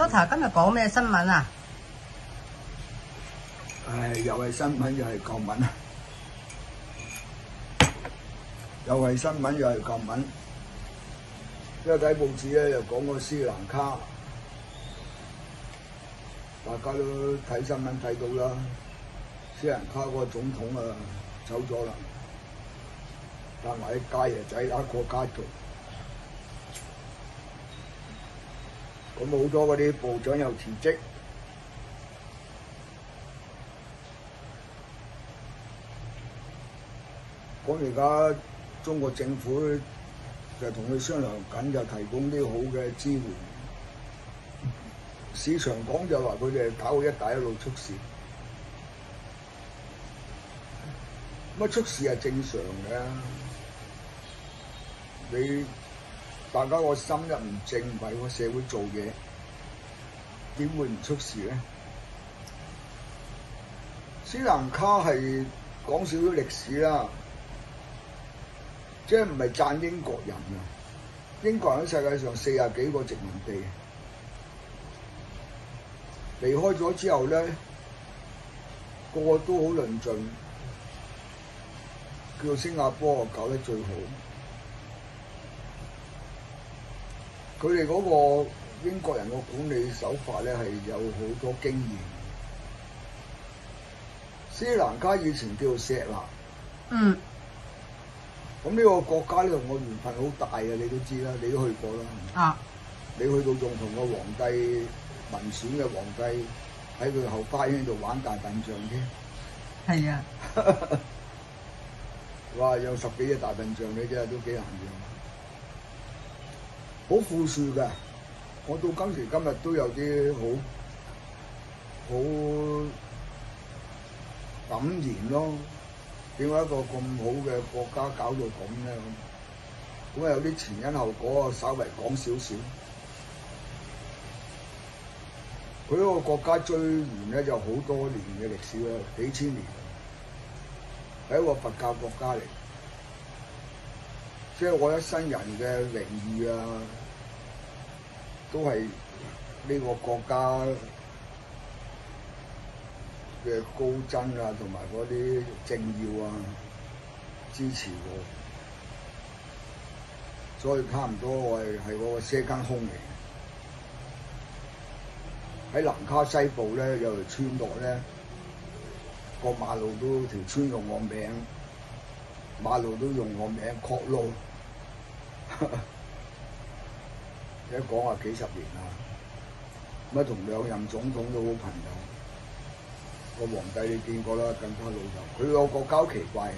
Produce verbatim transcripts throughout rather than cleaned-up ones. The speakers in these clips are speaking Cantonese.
Doctor 今日講咩新聞啊？ 唉，又係新聞又係舊聞啊！又係新聞又係舊聞。因為睇報紙咧，又講個斯里蘭卡，大家都睇新聞睇到啦。斯里蘭卡個總統啊走咗啦，帶埋啲家爺仔打過家族。咁好多嗰啲部長又辭職。咁而家中國政府就同佢商量緊，就提供啲好嘅支援。市場講就話佢哋搞一帶一路促事，乜促事係正常嘅。你大家個心一唔正，為個社會做嘢，點會唔出事咧？斯里蘭卡係講少少歷史啦。即係唔係讚英國人啊？英國人喺世界上四十幾個殖民地，離開咗之後咧，個個都好論盡，叫新加坡搞得最好。佢哋嗰個英國人嘅管理手法咧係有好多經驗。斯里蘭卡以前叫做錫納。 嗯。 咁呢個國家咧同我緣分好大嘅，你都知啦，你都去過啦。啊！你去到仲同個皇帝民選嘅皇帝喺佢後花園度玩大笨象添。係啊！哇！有十幾隻大笨象，你真係都幾難養。好富庶㗎，我到今時今日都有啲好好感言咯。點解一個咁好嘅國家搞到咁咧？咁啊有啲前因後果，稍微講少少。佢嗰個國家追源咧就好多年嘅歷史啦，幾千年，係一個佛教國家嚟。即係我一生人嘅榮譽啊，都係呢個國家嘅高僧啊，同埋嗰啲政要啊支持我，所以差唔多我係係個些間空嚟。喺南卡西部咧有條村落咧，個馬路都條村用我名，馬路都用我名確路。一講話幾十年啦，乜同兩任總統都好朋友。個皇帝你見過啦，更加老友。佢個國家好奇怪，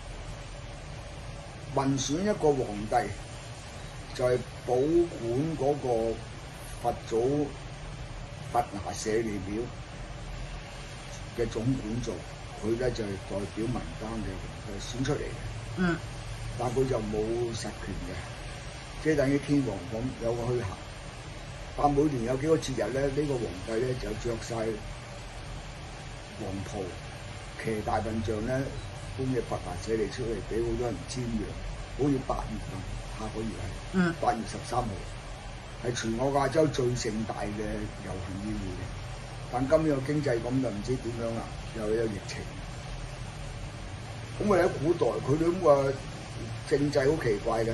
民選一個皇帝就係保管嗰個佛祖佛牙舍利廟嘅總管做，佢咧就係代表民間嘅皇帝選出嚟嘅。嗯。但佢就冇實權嘅，即係等於天皇咁有個虛銜。但每年有幾個節日咧，呢、呢個皇帝咧就着晒黃袍，騎大笨象咧，搬隻佛牙舍利出嚟俾好多人瞻仰，好似八月啊，下個月係，嗯，八月十三號，係全個亞洲最盛大嘅遊行宴會嘅。但今年個經濟咁就唔知點樣啦，又有疫情。咁我哋喺古代，佢哋咁個政制好奇怪嘅，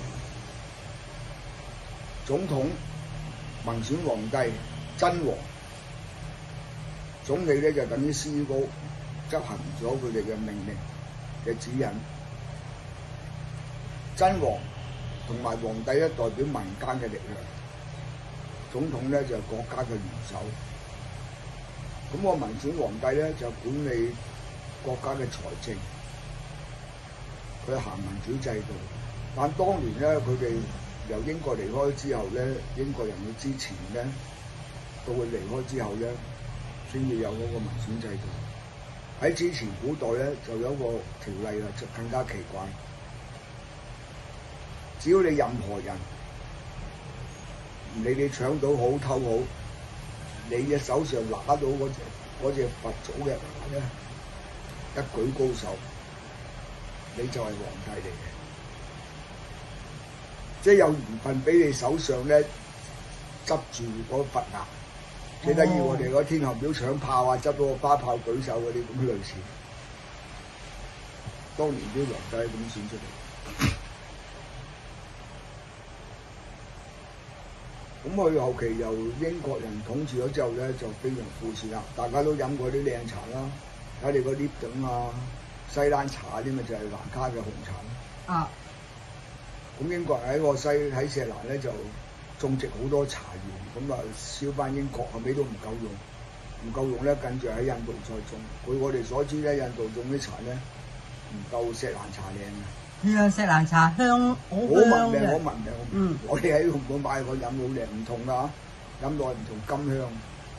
總統、民選皇帝、真王。總理咧就等於司高，執行咗佢哋嘅命令嘅指引。真王同埋皇帝咧代表民間嘅力量，總統咧就係國家嘅元首。咁個民選皇帝咧就管理國家嘅財政，佢行民主制度。但當年咧佢哋由英國離開之後咧，英國人嘅支持咧，到佢離開之後咧，先至有嗰個民選制度。喺之前古代咧就有一個條例啦，就更加奇怪。只要你任何人唔理你搶到好偷好，你嘅手上拿到嗰隻嗰隻佛祖嘅牙咧，一舉高手，你就係皇帝嚟嘅。即係有緣分俾你手上咧執住嗰佛牙。 幾得意我哋嗰天后廟搶炮啊，執到個花炮舉手嗰啲咁類似。當年啲皇帝咁選出嚟。咁佢後期由英國人統治咗之後咧，就非常富庶啦。大家都飲過啲靚茶啦，睇你嗰啲等啊、西蘭茶啲咪就係蘭卡嘅紅茶。 啊！ 咁英國人喺個西喺錫蘭咧就種植好多茶園，咁啊燒翻英國，後尾都唔夠用，唔夠用咧，跟住喺印度再種。據我哋所知咧，印度種啲茶咧唔夠錫蘭茶靚嘅。 呢樣錫蘭茶香好好聞香嘅，好嘅。 聞嘅。 嗯， 我哋喺紅館買過飲好靚，唔同㗎，飲落唔同甘香。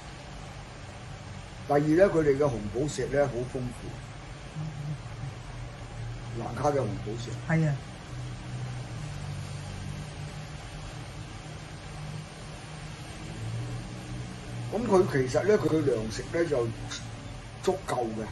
第二咧，佢哋嘅紅寶石咧好豐富，蘭卡嘅紅寶石。 係啊。 咁佢其實咧，佢嘅糧食咧就足夠嘅，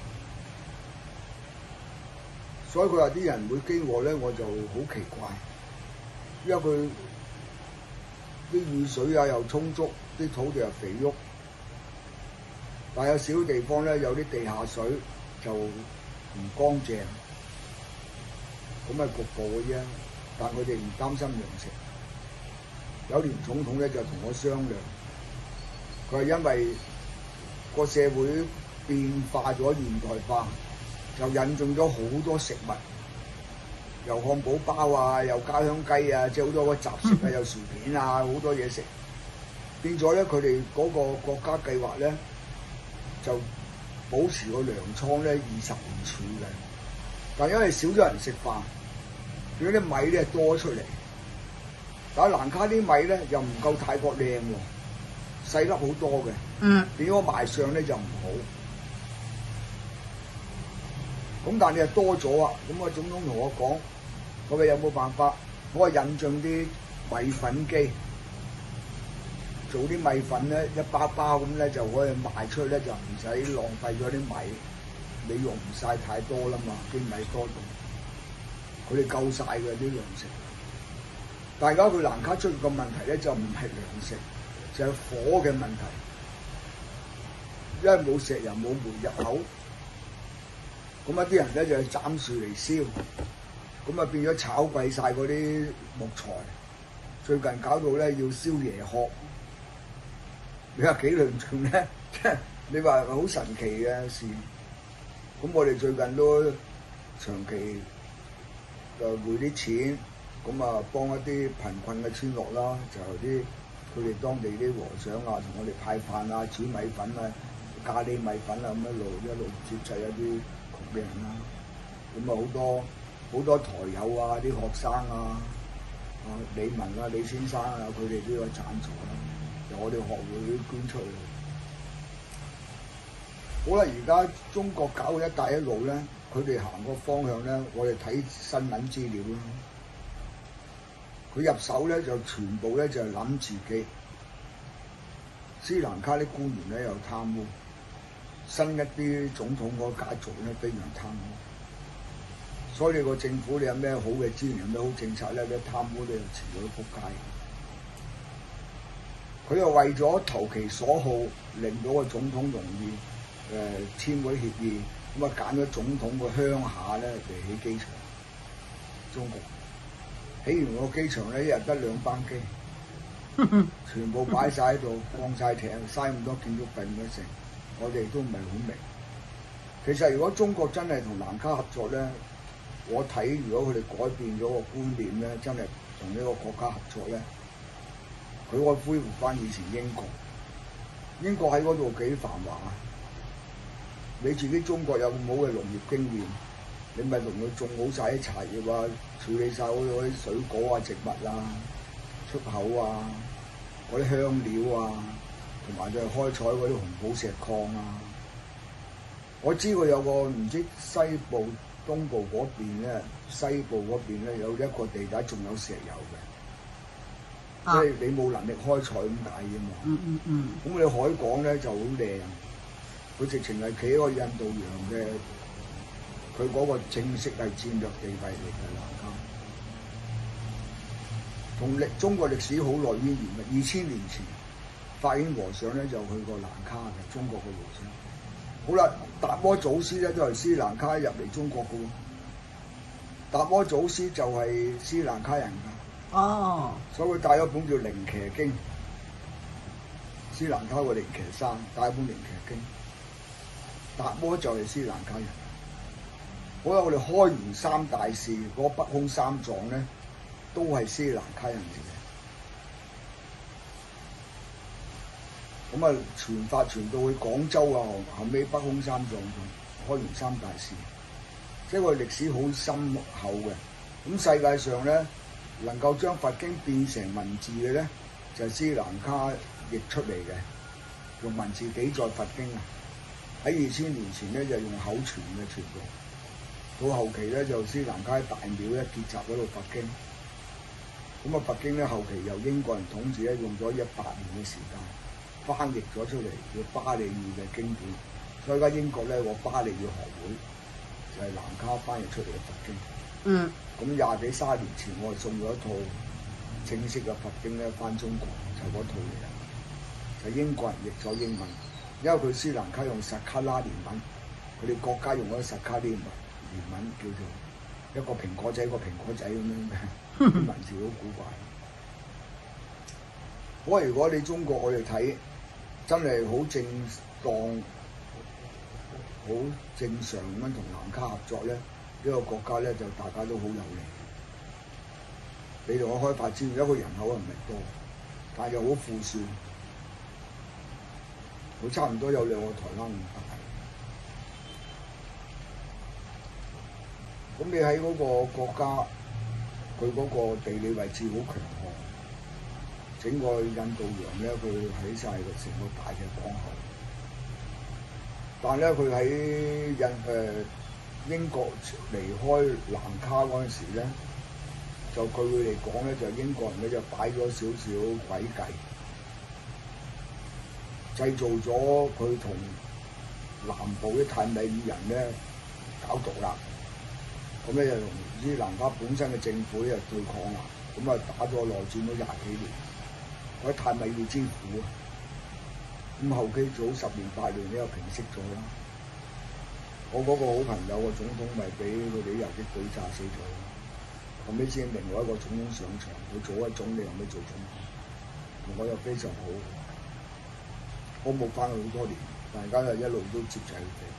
所以佢話啲人會飢餓咧，我就好奇怪，因為佢啲雨水啊又充足，啲土地又肥沃，但係有少地方咧有啲地下水就唔乾淨，咁咪局部嘅啫。但佢哋唔擔心糧食。有年總統咧就同我商量。佢係因為個社會變化咗現代化，就引進咗好多食物，又漢堡包啊，又家鄉雞啊，即係好多個雜食啊，有薯片啊，好多嘢食。變咗咧，佢哋嗰個國家計劃咧，就保持個糧倉咧二十年儲嘅。但因為少咗人食飯，變咗啲米咧多出嚟。但係蘭卡啲米咧又唔夠泰國靚喎。細粒好多嘅， 嗯， 變咗賣相咧就唔好。咁但係你又多咗啊！咁啊總統同我講，我話有冇辦法？我話引進啲米粉機，做啲米粉咧一包包咁咧就可以賣出去咧，就唔使浪費咗啲米，你用唔晒太多啦嘛，啲米多到，佢哋夠晒嘅啲糧食。但係而家佢蘭卡出個問題咧就唔係糧食。就係火嘅問題，因為冇石油冇煤入口，咁一啲人咧就係斬樹嚟燒，咁啊變咗炒貴晒嗰啲木材。最近搞到咧要燒椰殼，你話幾論盡咧？即係你話好神奇嘅事。咁我哋最近都長期就匯啲錢，咁啊幫一啲貧困嘅村落啦，就啲。佢哋當地啲和尚啊，同我哋派飯啊、煮米粉啊、咖喱米粉啊，咁一路一路接濟一啲窮嘅人啦。咁啊好多好多台友啊、啲學生啊、啊李文啊、李先生啊，佢哋都有贊助啦，由我哋學會捐出去。好啦，而家中國搞嘅一帶一路咧，佢哋行個方向咧，我哋睇新聞資料啦。佢入手咧就全部咧就係諗自己，斯蘭卡啲官員咧又貪污，新一啲總統嗰個家族咧非常貪污，所以你個政府你有咩好嘅資源，有咩好政策咧，你貪污你就遲早都仆街。佢又為咗投其所好，令到個總統容易誒、呃、簽嗰啲協議，咁啊揀咗總統個鄉下咧嚟起機場，中國。起完個機場咧，一日得兩班機，全部擺晒喺度，放晒艇，嘥咁多建築費咁樣成，我哋都唔係好明。其實如果中國真係同蘭卡合作咧，我睇如果佢哋改變咗個觀念咧，真係同呢個國家合作咧，佢可以恢復翻以前英國。英國喺嗰度幾繁華啊！你自己中國有咁好嘅農業經驗。你咪同佢種好晒啲茶葉啊，處理晒嗰啲水果啊、植物啊、出口啊、嗰啲香料啊，同埋就係開採嗰啲紅寶石礦啊。我知佢有個唔知西部、東部嗰邊咧，西部嗰邊咧有一個地帶仲有石油嘅，即係、啊、你冇能力開採咁解啫嘛。 嗯嗯嗯。 咁你海港咧就好靚，佢直情係企喺個印度洋嘅。佢嗰個正式係戰略地位嚟嘅蘭卡，同歷中國歷史好耐淵源嘅，二千年前法顯和尚咧就去過蘭卡嘅，中國嘅和尚。好啦，達摩祖師咧都係斯里蘭卡入嚟中國嘅喎。達摩祖師就係斯里蘭卡人㗎。 哦。 所以佢帶咗本叫《靈騎經》，斯里蘭卡個靈騎山帶一本《靈騎經》。達摩就係斯里蘭卡人。好啦，我哋開元三大士嗰、那個、北空三藏咧，都係斯里蘭卡人嚟嘅。咁啊，傳法傳到去廣州啊，後尾北空三藏同開元三大士，即係個歷史好深厚嘅。咁世界上咧，能夠將佛經變成文字嘅咧，就係、是、斯里蘭卡譯出嚟嘅，用文字記載佛經啊。喺二千年前咧就用口傳嘅傳播，到後期咧就斯里蘭卡大廟咧結集嗰度佛經。咁啊，佛經咧後期由英國人統治咧，用咗一百年嘅時間翻譯咗出嚟，叫巴利語嘅經典。所以而家英國咧個巴利語學會就係、是、蘭卡翻譯出嚟嘅佛經。 嗯。咁廿幾卅年前，我係送咗一套正式嘅佛經咧翻中國，就嗰、是、套嚟啦。就英國人譯咗英文，因為佢斯里蘭卡用薩卡拉連文，佢哋國家用咗薩卡連文連文，叫做一個蘋果仔一個蘋果仔咁樣嘅，啲文字好古怪。不過如果你中國我哋睇，真係好正當、好正常咁樣同蘭卡合作咧，呢、這個國家咧就大家都好有利。你同我開發資源，一個人口又唔係多，但係又好富庶，佢差唔多有兩個台灣咁大。咁你喺嗰個國家，佢嗰個地理位置好強悍，整個印度洋咧，佢喺晒個成個大嘅港口。但係咧，佢喺印誒、呃、英國離開蘭卡嗰陣時咧，就據佢嚟講咧，就英國人咧就擺咗少少詭計，製造咗佢同南部啲泰米爾人咧搞獨立。咁咧就同斯里蘭卡本身嘅政府咧就對抗啦，咁啊打咗內戰咗廿幾年，嗰啲泰米爾之苦啊，咁後期早十年八年咧又平息咗啦。我嗰個好朋友個總統咪俾佢哋遊擊隊炸死咗，後尾先另外一個總統上場，佢做咗總理後尾做總統，同我又非常好。我冇翻去好多年，大家就一路都接濟佢哋。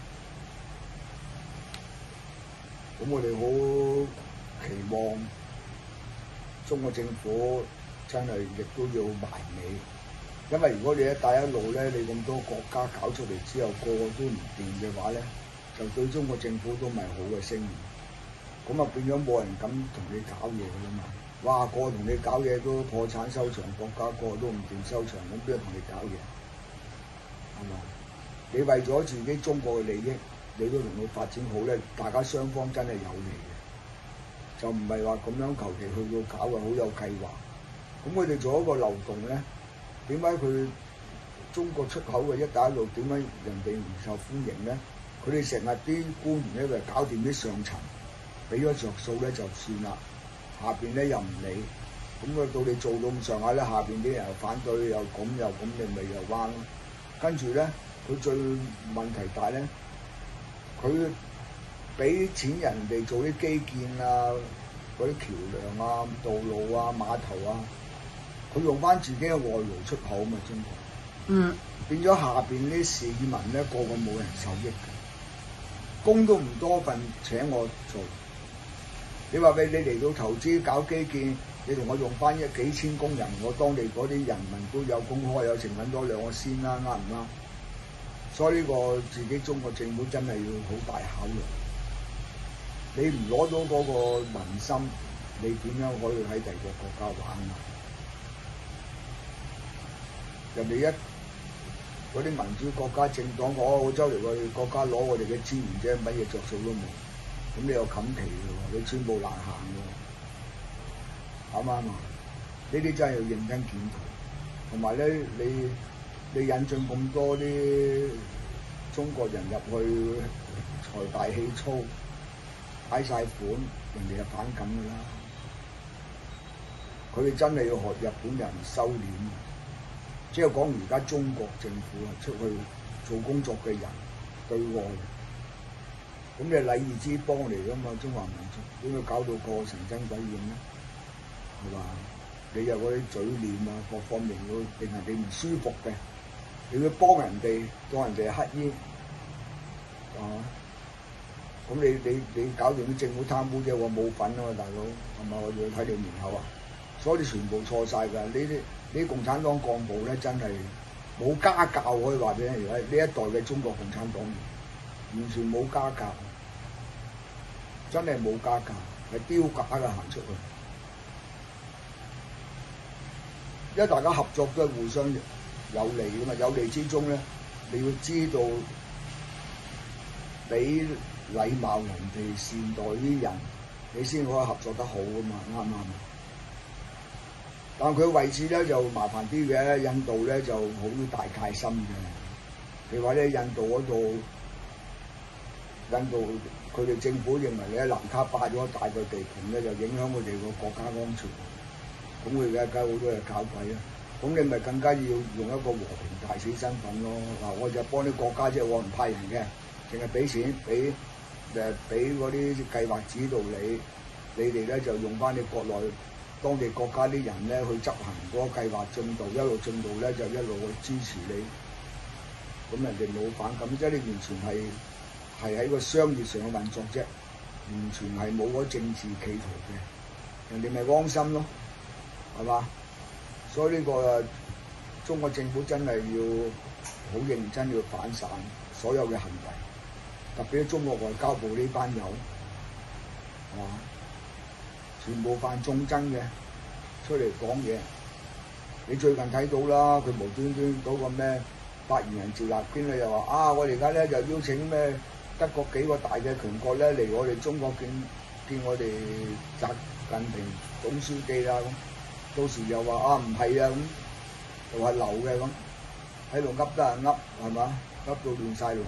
咁我哋好期望中國政府真係亦都要埋尾，因為如果你一帶一路咧，你咁多國家搞出嚟之後，個個都唔掂嘅話咧，就對中國政府都唔係好嘅聲譽。咁啊變咗冇人敢同你搞嘢㗎啦嘛！哇，個個同你搞嘢都破產收場，國家個個都唔掂收場，咁邊個同你搞嘢？係嘛？你為咗自己中國嘅利益，你都同佢發展好咧，大家雙方真係有利嘅，就唔係話咁樣求其去到搞嘅，好有計劃。咁佢哋做一個漏洞咧，點解佢中國出口嘅一帶一路點解人哋唔受歡迎咧？佢哋成日啲官員咧就搞掂啲上層，俾咗着數咧就算啦，下邊咧又唔理。咁啊到你做到咁上下咧，下邊啲人又反對，又咁又咁，你咪又彎咯。跟住咧，佢最問題大咧。佢俾錢人哋做啲基建啊，嗰啲橋梁啊、道路啊、碼頭啊，佢用翻自己嘅外勞出口嘛，中國。嗯。變咗下邊啲市民咧，個個冇人受益嘅，工都唔多份請我做。你話俾你嚟到投資搞基建，你同我用翻一幾千工人，我當地嗰啲人民都有工開，有成揾多兩個先啦，啱唔啱？所以呢個自己中國政府真係要好大考慮。你唔攞到嗰個民心，你點樣可以喺第二個國家玩啊？人哋一嗰啲民主國家政黨講澳洲嚟個國家攞我哋嘅資源啫，乜嘢着數都冇。咁你又冚皮嘅喎，你全部難行嘅喎，啱唔啱啊？呢啲真係要認真檢討。同埋咧，你。你引進咁多啲中國人入去財大氣粗，擺晒款，人哋就反感㗎啦。佢哋真係要學日本人收斂， 即係講而家中國政府啊出去做工作嘅人對外，咁你禮儀之邦嚟㗎嘛，中華民族點解搞到個神憎鬼厭咧？係嘛？你有嗰啲嘴臉啊，各方面都令人哋唔舒服嘅，你要幫人哋當人哋係乞衣，啊！咁你你你搞掂啲政府貪污啫，我冇份啊嘛，大佬係咪？我要睇你面口啊！所以你全部錯晒㗎，呢啲呢啲共產黨幹部咧真係冇家教，可以話俾你聽。呢一代嘅中國共產黨員完全冇家教，真係冇家教，係丟架嘅行出去。因為大家合作都係互相有利㗎嘛，有利之中咧，你要知道俾禮貌人哋，善待啲人，你先可以合作得好㗎嘛，啱唔啱啊？但佢位置咧就麻煩啲嘅，印度咧就好大戒心嘅。譬如話咧，印度嗰度，印度佢哋政府認為咧南卡霸咗大個地盤咧，就影響佢哋個國家安全。咁佢而家好多嘢搞鬼啦。咁你咪更加要用一個和平大使身份咯。嗱，我就幫啲國家啫，我唔派人嘅，淨係俾錢俾誒俾嗰啲計劃指導你，你哋咧就用翻你國內當地國家啲人咧去執行嗰個計劃進度，一路進度咧就一路去支持你。咁人哋冇反感，即係你完全係係喺個商業上嘅運作啫，完全係冇嗰政治企圖嘅，人哋咪安心咯，係嘛？所以呢個中國政府真係要好認真要反省所有嘅行為，特別係中國外交部呢班友，係嘛？全部犯眾憎嘅，出嚟講嘢。你最近睇到啦，佢無端端嗰個咩發言人趙立堅咧又話啊，我哋而家咧就邀請咩德國幾個大嘅強國咧嚟我哋中國見見我哋習近平總書記啦咁，到時又話啊唔係啊咁，又話流嘅咁，喺度噏得係噏係嘛，噏到亂晒龍。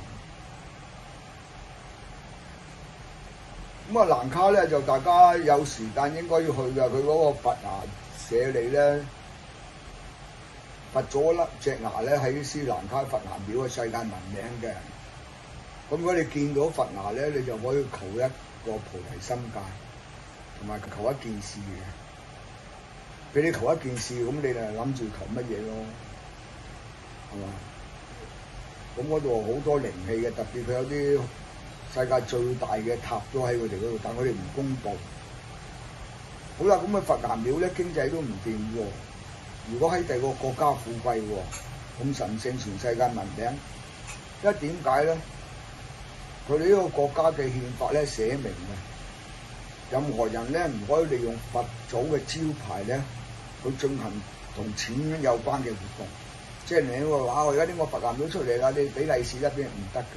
咁啊，蘭卡咧就大家有時間應該要去㗎，佢嗰個佛牙舍利咧，拔咗粒隻牙咧喺斯蘭卡佛牙廟嘅世界聞名嘅。咁如果你見到佛牙咧，你就可以求一個菩提心戒，同埋求一件事嘅。俾你求一件事，咁你就諗住求乜嘢咯？係嘛？咁嗰度好多靈氣嘅，特別佢有啲世界最大嘅塔都喺佢哋嗰度，但佢哋唔公佈。好啦，咁啊佛牙廟咧經濟都唔掂喎。如果喺第二個國家富貴喎，咁神聖全世界聞名，因為點解咧？佢哋呢個國家嘅憲法咧寫明嘅，任何人咧唔可以利用佛祖嘅招牌咧去進行同錢有關嘅活動。即係你話啊，我而家呢個佛牙廟出嚟啦，你俾利是一邊唔得嘅。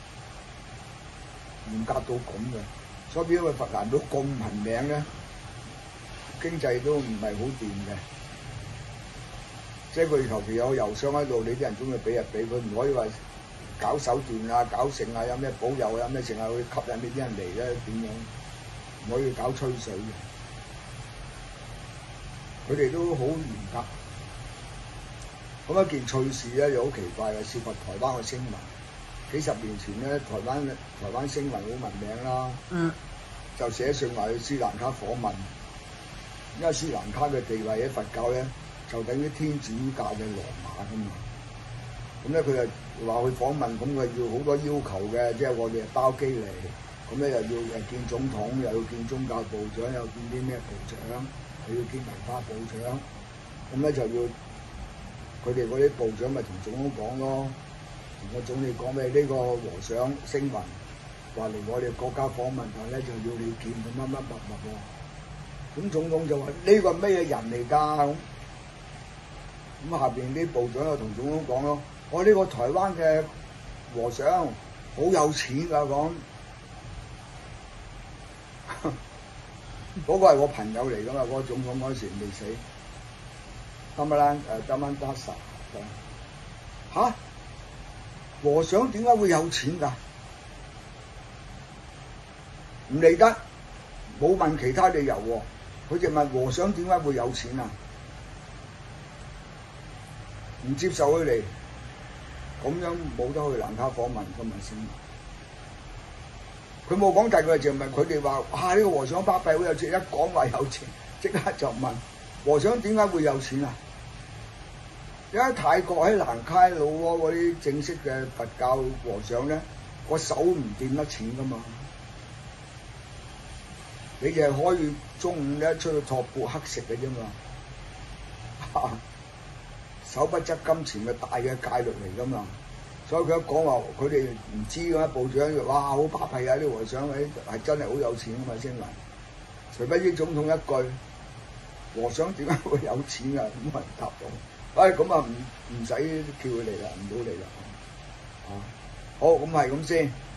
嚴格到咁嘅，所以因為佛牙廟咁聞名咧，經濟都唔係好掂嘅。即係佢求其有郵箱喺度，你啲人中意俾就俾，佢唔可以話搞手段啊、搞剩啊、有咩保佑啊、有咩剩啊去吸引呢啲人嚟咧點樣？唔可以搞吹水嘅。佢哋都好嚴格。咁一件趣事咧又好奇怪嘅，涉及台灣嘅新聞。幾十年前咧，台灣台灣新聞好聞名啦，嗯，就寫信話去斯蘭卡訪問，因為斯蘭卡嘅地位喺佛教咧就等於天主教嘅羅馬㗎嘛。咁咧佢就話去訪問，咁佢要好多要求嘅，即係我哋包機嚟，咁咧又要誒見總統，又要見宗教部長，又見啲咩部長，又要見文化部長，咁咧就要佢哋嗰啲部長咪同總統講咯。同個總理講咩？呢個和尚星雲話嚟我哋國家訪問，但係咧就要你見佢乜乜乜乜喎。咁總統就話呢個咩人嚟㗎？咁咁下邊啲部長就同總統講咯：我呢個台灣嘅和尚好有錢㗎，講嗰個係我朋友嚟㗎嘛。嗰個總統嗰時未死，得唔啦？誒得蚊得十嚇。和尚點解會有錢㗎？唔理得，冇問其他理由喎。佢就問和尚點解會有錢啊？ 唔接受佢哋，咁樣冇得去蘭卡訪問㗎嘛先。佢冇講第二個就唔係佢哋話啊呢個和尚巴閉好有錢，一講話有錢，即刻就問和尚點解會有錢啊？因為泰國喺蘭卡老撾嗰啲正式嘅佛教和尚咧，個手唔掂得錢㗎嘛。你哋係可以中午咧出去托缽乞食嘅啫嘛，手不執金錢嘅大嘅戒律嚟㗎嘛。所以佢一講話，佢哋唔知㗎嘛，部長哇好巴閉啊！啲和尚係係真係好有錢㗎嘛先話。除非啲總統一句和尚點解會有錢啊？咁冇人答到。唉咁啊唔唔使叫佢嚟啦，唔好嚟啦。啊好咁係咁先。